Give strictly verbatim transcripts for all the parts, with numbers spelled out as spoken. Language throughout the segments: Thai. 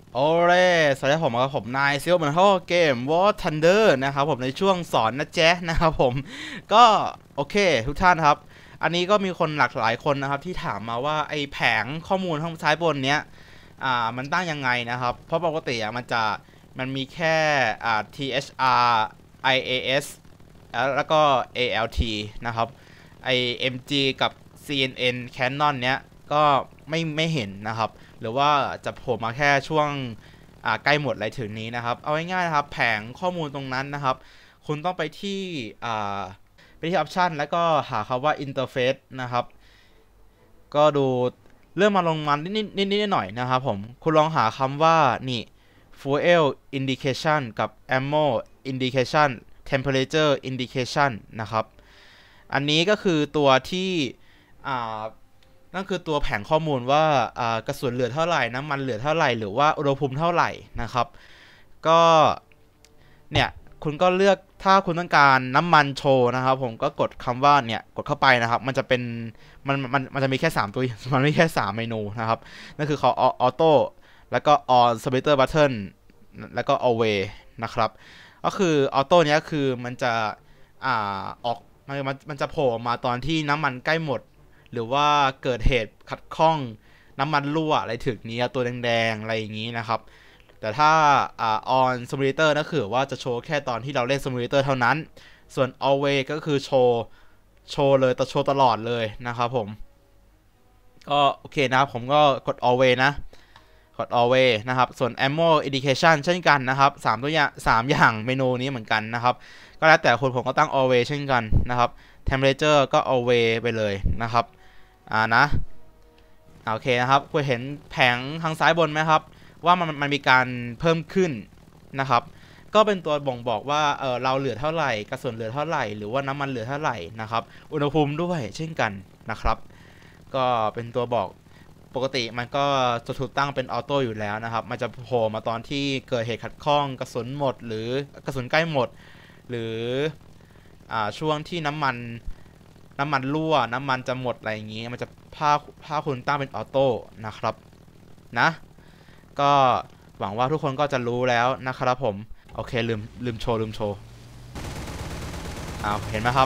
โอเล่สวัสดีผมครับผมนายซิลเหมือนเขาเกม War Thunder นะครับผมในช่วงสอนนะแจ๊ะนะครับผมก็โอเคทุกท่านครับอันนี้ก็มีคนหลากหลายคนนะครับที่ถามมาว่าไอ้แผงข้อมูลข้างซ้ายบนเนี้ยอ่ามันตั้งยังไงนะครับเพราะปกติอ่ะมันจะมันมีแค่อ่า ที เอช อาร์ ไอ เอ เอส แล้วก็ เอ แอล ที นะครับไอ เอ็ม จี กับ ซี เอ็น เอ็น Canon เนี้ยก็ไม่ไม่เห็นนะครับหรือว่าจะโผล่มาแค่ช่วงใกล้หมดอะไรถึงนี้นะครับเอาง่ายๆนะครับแผงข้อมูลตรงนั้นนะครับคุณต้องไปที่ไปที่ออปชันแล้วก็หาคำว่า Interface นะครับก็ดูเริ่มมาลงมานิดๆนิดๆหน่อยๆนะครับผมคุณลองหาคำว่านี่ fuel indication กับ ammo indication temperature indication นะครับอันนี้ก็คือตัวที่นั่นคือตัวแผงข้อมูลว่ากระสุนเหลือเท่าไหร่น้ำมันเหลือเท่าไหร่หรือว่าอุณหภูมิเท่าไหร่นะครับก็เนี่ยคุณก็เลือกถ้าคุณต้องการน้ำมันโชว์นะครับผมก็กดคำว่าเนี่ยกดเข้าไปนะครับมันจะเป็นมันมันมันจะมีแค่สามตัวมันไม่แค่สามเมนูนะครับนั่นคือเขาออโต้แล้วก็ on splitter button แล้วก็ away นะครับก็คือออโต้เนี้ยคือมันจะอ่าออกมันมันมันจะโผล่มาตอนที่น้ำมันใกล้หมดหรือว่าเกิดเหตุขัดข้องน้ำมันรั่วอะไรถึงนี้ตัวแดงๆอะไรอย่างนี้นะครับแต่ถ้าอ่า on simulator ก็คือว่าจะโชว์แค่ตอนที่เราเล่น simulator เท่านั้นส่วน always ก็คือโชว์โชว์เลยแต่โชว์ตลอดเลยนะครับผมก็โอเคนะครับผมก็กด always นะกด always นะครับส่วน ammo indication เช่นกันนะครับสามตัวอย่างสามอย่างเมนูนี้เหมือนกันนะครับก็แล้วแต่คนผมก็ตั้ง always เช่นกันนะครับ temperature ก็ always ไปเลยนะครับอ่านะโอเคนะครับคุณเห็นแผงทางซ้ายบนไหมครับว่ามันมันมีการเพิ่มขึ้นนะครับก็เป็นตัวบ่งบอกว่าเออเราเหลือเท่าไหร่กระสุนเหลือเท่าไหร่หรือว่าน้ำมันเหลือเท่าไหร่นะครับอุณหภูมิด้วยเช่นกันนะครับก็เป็นตัวบอกปกติมันก็จะถูกตั้งเป็นออโต้อยู่แล้วนะครับมันจะโผล่มาตอนที่เกิดเหตุขัดข้องกระสุนหมดหรือกระสุนใกล้หมดหรืออ่าช่วงที่น้ำมันน้ำมันรั่วน้ำมันจะหมดอะไรอย่างงี้มันจะพาพาคุณตั้งเป็นออโต้นะครับนะก็หวังว่าทุกคนก็จะรู้แล้วนะครับผมโอเคลืมลืมโชว์ลืมโชว์อ้าวเห็นไหมครับ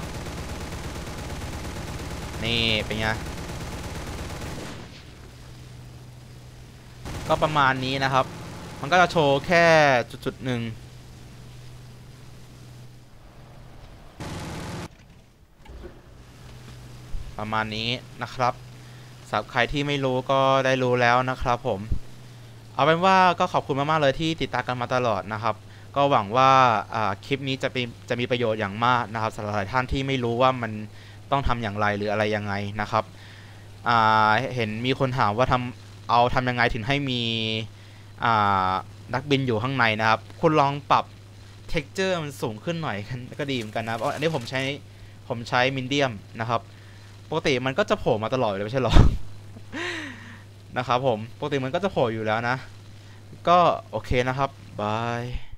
นี่เป็นไงก็ประมาณนี้นะครับมันก็จะโชว์แค่จุดๆหนึ่งประมาณนี้นะครับสำหรับใครที่ไม่รู้ก็ได้รู้แล้วนะครับผมเอาเป็นว่าก็ขอบคุณมากๆเลยที่ติดตามกันมาตลอดนะครับก็หวังว่าคลิปนี้จะเป็นจะมีประโยชน์อย่างมากนะครับสำหรับหลายท่านที่ไม่รู้ว่ามันต้องทำอย่างไรหรืออะไรยังไงนะครับเห็นมีคนถามว่าทำเอาทำยังไงถึงให้มีนักบินอยู่ข้างในนะครับคุณลองปรับ texture มันสูงขึ้นหน่อยก็ดีเหมือนกันนะอันนี้ผมใช้ผมใช้มินเดียมนะครับปกติมันก็จะโผล่มาตลอดเลยไม่ใช่หรอนะครับผมปกติมันก็จะโผล่อยู่แล้วนะก็โอเคนะครับบาย